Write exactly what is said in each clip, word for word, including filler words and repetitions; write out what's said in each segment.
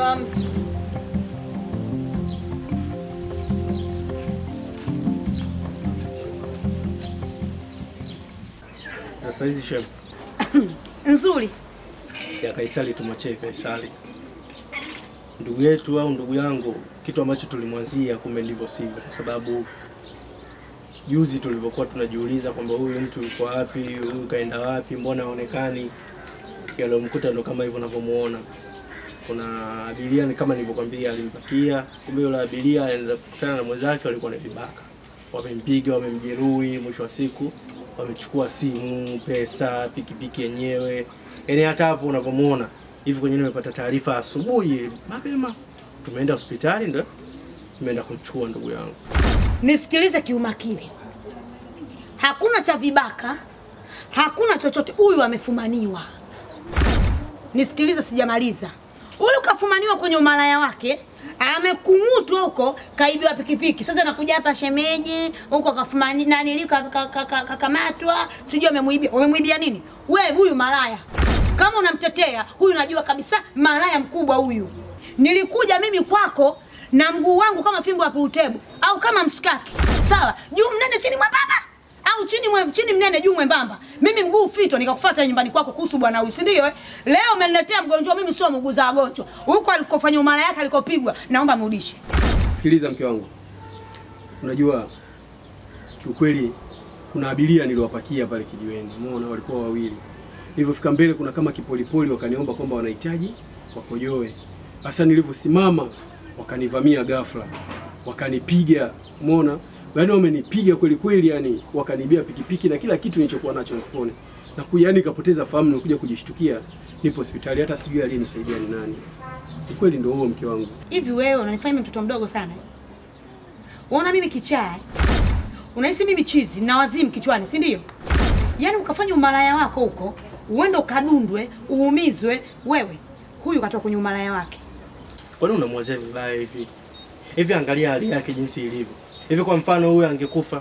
wa mtu. Sasa hizi chef. Nzuri. Ya Kaisari tumwachie Kaisari. Ndugu yetu au ndugu yangu, kitu ambacho tulimwanzia kumbe ndivyo sivyo, kwa sababu juzi tulivyokuwa tunajiuliza kwamba huyu mtu yuko wapi, huyu kaenda wapi, mbona haonekani, yalomkuta ndo kama hivyo unavyomuona. Kuna abiria ni kama nilivyokuambia alimpakia, kumbe yule abiria alienda kukutana na mwenzake walikuwa na vibaka. Wamempiga, wamemjeruhi, mwisho wa siku wamechukua simu, pesa, pikipiki yenyewe. Yaani hata hapo unavyomuona hivi kwenye nimepata taarifa asubuhi mapema. Tumeenda hospitali ndio tumeenda kumchukua ndugu yangu. Nisikilize kiumakini. Hakuna cha vibaka, hakuna chochote. Huyu amefumaniwa. Nisikilize sijamaliza. Huyu kafumaniwa kwenye umalaya wake, amekungutwa huko, kaibiwa pikipiki. Sasa nakuja hapa shemeji, huko kafumani nani liko kakamatwa, sijui amemuibia. Umemuibia nini? Wewe huyu malaya. Kama unamtetea, huyu najua kabisa malaya mkubwa huyu. Nilikuja mimi kwako na mguu wangu kama fimbo ya pulutebo au kama mshikaki. Sawa? Juu mnene chini mwembamba au chini mwe, chini mnene juu mwembamba. Mimi mguu fito nikakufuata nyumbani kwako kuhusu bwana huyu, si ndio eh? Leo umeniletea mgonjwa, mimi sio mguza wagonjwa. Huko alikofanya umala yake alikopigwa, naomba mrudishe. Sikiliza mke wangu. Unajua kiukweli kuna abiria niliwapakia pale kijiweni. Umeona walikuwa wawili. Nilipofika mbele kuna kama kipolipoli wakaniomba kwamba wanahitaji wakojoe. Sasa nilivyosimama wakanivamia ghafla. Wakanipiga, umeona? Yaani wamenipiga kweli kweli, yani wakanibia pikipiki na kila kitu nilichokuwa nacho mfukoni. Na kuyani kapoteza fahamu na kuja kujishtukia nipo hospitali, hata sijui aliyenisaidia ni nani. Kweli ndio huo mke wangu. Hivi wewe unanifanya mimi mtoto mdogo sana? Unaona mimi kichaa? Unahisi mimi chizi na wazimu kichwani, si ndio? Yaani ukafanya umalaya wako huko, uende ukadundwe, uumizwe wewe. Huyu katoka kwenye umalaya wake. Kwa nini unamwazia vibaya hivi? Hivi angalia hali yake jinsi ilivyo. Hivi kwa mfano huyu angekufa.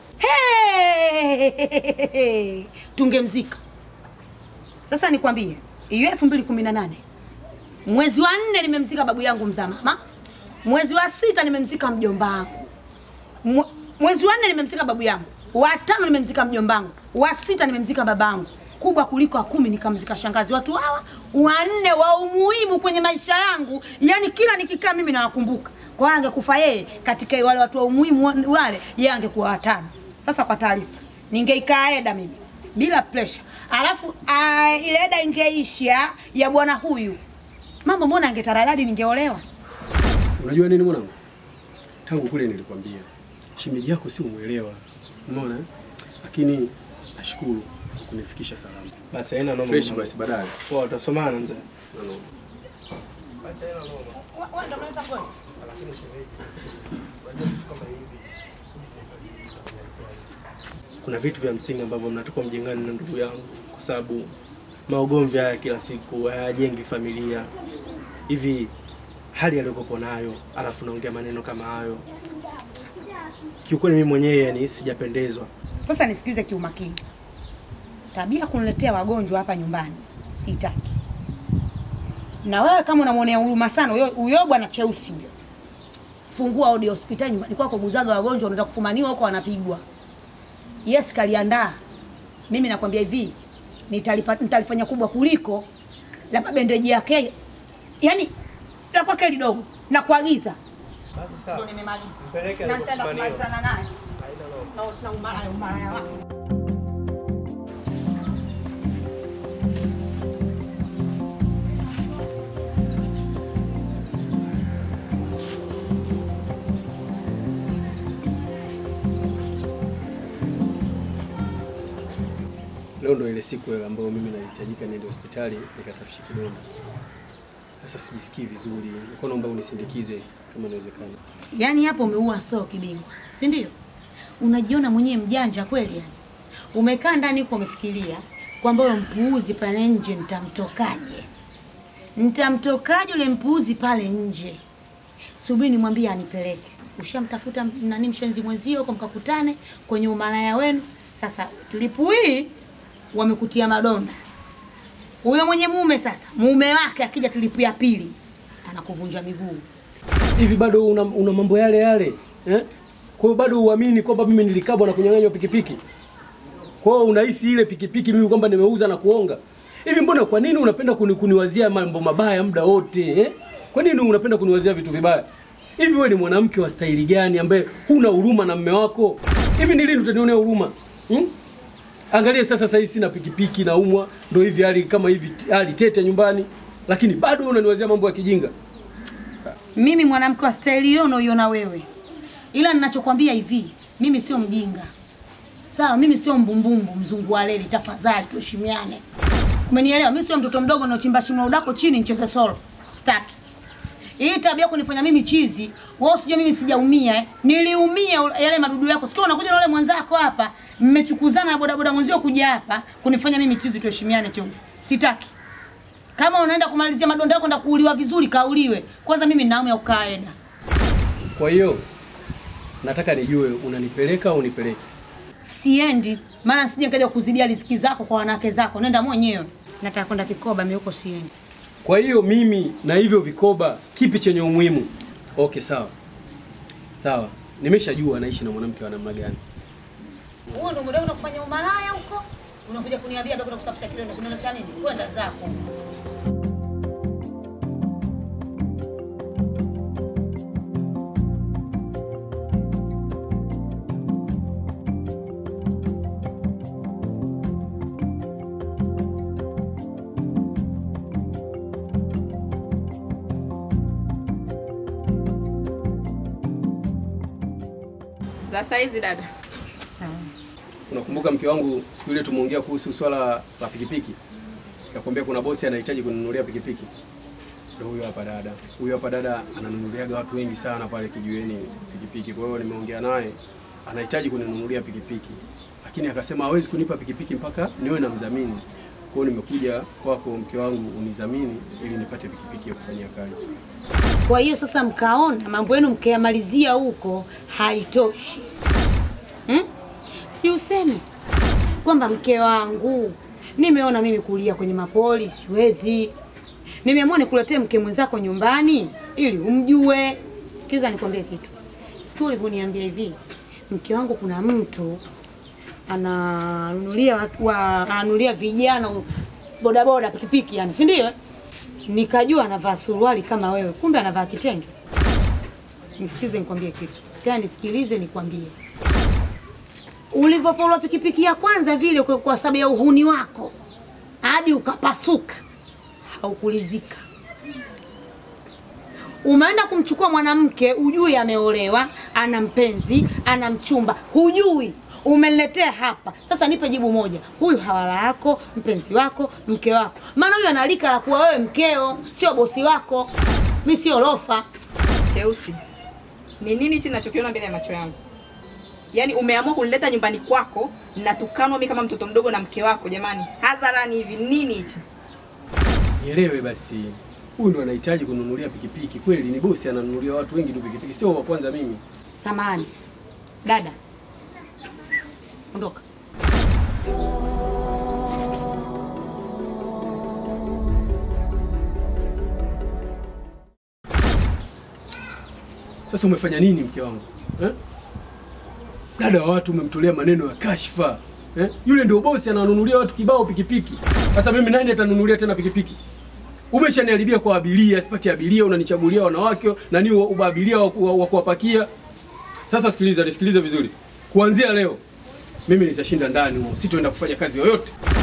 Hey! Tungemzika. Sasa nikwambie, hiyo elfu mbili kumi na nane. Mwezi wa nne nimemzika babu yangu mzaa mama. Mwezi wa sita nimemzika mjomba wangu. Mwezi wa nne nimemzika babu yangu. Wa tano nimemzika mjomba wangu. Wa sita nimemzika babangu. Kubwa kuliko wa kumi nikamzika shangazi. Watu hawa wanne wa umuhimu kwenye maisha yangu, yani kila nikikaa mimi nawakumbuka. Kwa angekufa yeye katika wale watu wa umuhimu wale, yeye angekuwa watano. Sasa kwa taarifa, ningeikaa eda mimi bila pressure. Alafu uh, ile eda ingeisha ya bwana huyu. Mambo mbona angetaradadi ningeolewa? Unajua nini mwanangu? Tangu kule nilikwambia shemeji yako si umuelewa. Umeona? Lakini nashukuru kunifikisha salama. Basi haina noma. Fresh basi baadaye. Poa, utasomana mzee. Noma. Basi haina noma. Wewe ndio unataka kwenda? Lakini shemeji unajua kitu kama hivi. Kuna vitu vya msingi ambavyo mnatakiwa mjengane na ndugu yangu, kwa sababu maugomvi haya kila siku hayajengi familia. Hivi hali aliyokuwa nayo alafu naongea maneno kama hayo, kiukweli mimi mwenyewe yani sijapendezwa. Sasa nisikilize kiumakini. Tabia kuniletea wagonjwa hapa nyumbani sitaki. Na wewe kama unamwonea huruma sana huyo huyo bwana cheusi huyo, fungua audio hospitali nyumbani kwako, kuzaga wagonjwa wanaenda kufumaniwa huko wanapigwa. Yes, kaliandaa. Mimi nakwambia hivi, nitalipa nitalifanya kubwa kuliko la mabendeji yake. Yaani la kwake lidogo na kuagiza. Basi sawa. Ndio nimemaliza. Mpeleke na nitaenda kumalizana naye. Haina noma. Na umalaya umalaya wako. Leo ndo ile siku ambayo mimi nahitajika niende hospitali nikasafishe kidonda. Sasa sijisikii vizuri. Niko naomba unisindikize kama inawezekana. Yaani hapo umeua soo kibingwa, si ndio? Unajiona mwenyewe mjanja kweli yani. Umekaa ndani huko umefikiria kwamba yule mpuuzi pale nje nitamtokaje? Nitamtokaje yule mpuuzi pale nje? Subiri nimwambie anipeleke. Ushamtafuta nani mshenzi mwenzio huko mkakutane kwenye umalaya wenu. Sasa tulipu hii wamekutia madonda. Huyo mwenye mume sasa, mume wake akija tulipu ya pili, na kuvunja miguu. Hivi bado una, una mambo yale yale eh? Kwa hiyo bado uamini kwamba mimi nilikabwa na kunyang'anywa pikipiki? Kwa hiyo unahisi ile pikipiki mimi kwamba nimeuza na kuonga? Hivi mbona kwa nini unapenda kuni, kuniwazia mambo mabaya muda wote eh? Kwa nini unapenda kuniwazia vitu vibaya? Hivi wewe ni mwanamke wa staili gani ambaye huna huruma na mume wako? Hivi ni lini utanionea huruma? Hmm? Angalia sasa, sasa hivi sina pikipiki na umwa, ndio hivi hali kama hivi hali tete nyumbani, lakini bado unaniwazia mambo ya kijinga. Mimi mwanamke wa staili hiyo unaoiona wewe. Ila ninachokwambia hivi, mimi sio mjinga. Sawa, mimi sio mbumbumbu mzungu wa leli, tafadhali tuheshimiane. Umenielewa? Mimi sio mtoto mdogo naochimba shimo udako chini nicheze solo. Sitaki. Hii tabia kunifanya mimi chizi, wewe usijue mimi sijaumia eh. Niliumia yale madudu yako. Sikia unakuja na yule mwenzako hapa, mmechukuzana na bodaboda mwenzio kuja hapa kunifanya mimi chizi. Tuheshimiane chonzi. Sitaki. Kama unaenda kumalizia madonda yako na kuuliwa vizuri, kauliwe. Kwanza mimi ninaumia ukaenda. Kwa hiyo nataka nijue unanipeleka au unipeleke? Siendi, maana sije nikaja kuzidia riziki zako kwa wanawake zako. Nenda mwenyewe. Nataka kwenda Kikoba, mimi huko siendi. Kwa hiyo mimi na hivyo vikoba kipi chenye umuhimu? Okay, sawa. Sawa. Nimeshajua naishi na mwanamke wa namna gani. Wewe ndio muda unafanya umalaya huko? Unakuja kuniambia bado kuna kusafisha kile kuna cha nini? Kwenda zako. Sasa hizi dada. Sawa. Unakumbuka mke wangu siku ile tumeongea kuhusu swala la pikipiki? Nikakwambia kuna bosi anahitaji kuninunulia pikipiki. Ndio huyo hapa dada. Huyo hapa dada ananunuliaga watu wengi sana pale kijiweni pikipiki. Kwa hiyo nimeongea naye, anahitaji kuninunulia pikipiki. Lakini akasema hawezi kunipa pikipiki mpaka niwe na mdhamini. Kwa hiyo nimekuja kwako mke wangu unidhamini ili nipate pikipiki ya kufanyia kazi. Kwa hiyo sasa mkaona mambo yenu mkayamalizia huko haitoshi. Hmm? Si useme kwamba mke wangu nimeona mimi kulia kwenye mapoli siwezi. Nimeamua nikuletee mke mwenzako nyumbani ili umjue. Sikiza nikwambie kitu. Siku ulivyoniambia hivi, mke wangu kuna mtu ananunulia watu wa ananunulia vijana bodaboda pikipiki yani, si ndio? Nikajua anavaa suruali kama wewe, kumbe anavaa kitenge. Nisikize nikwambie kitu. Tena nisikilize nikwambie. Ulivyopola pikipiki ya kwanza vile kwa, kwa sababu ya uhuni wako hadi ukapasuka, haukulizika. Umeenda kumchukua mwanamke ujui ameolewa, ana mpenzi, ana mchumba, hujui. Umeletea hapa. Sasa nipe jibu moja. Huyu hawala yako, mpenzi wako, mke wako. Maana huyu analika la kuwa wewe mkeo, sio bosi wako. Mimi sio lofa. Cheusi. Ni nini hichi ninachokiona mbele ya macho yangu? Yaani umeamua kunileta nyumbani kwako na tukanwa mimi kama mtoto mdogo na mke wako jamani. Hadharani hivi nini hichi? Nielewe basi. Huyu ndo anahitaji kununulia pikipiki. Kweli ni bosi ananunulia watu wengi tu pikipiki. Sio wa kwanza mimi. Samahani. Dada. Ondoka. Sasa umefanya nini mke wangu? Eh? Dada wa watu umemtolea maneno ya kashfa. Eh? Yule ndio bosi ananunulia watu kibao pikipiki. Sasa mimi nani atanunulia tena pikipiki? Umeshaniharibia kwa abiria, sipati abiria, unanichagulia wanawake na ni ubabilia wa kuwapakia. Sasa sikiliza, nisikilize vizuri. Kuanzia leo mimi nitashinda ndani huko. Sitoenda kufanya kazi yoyote.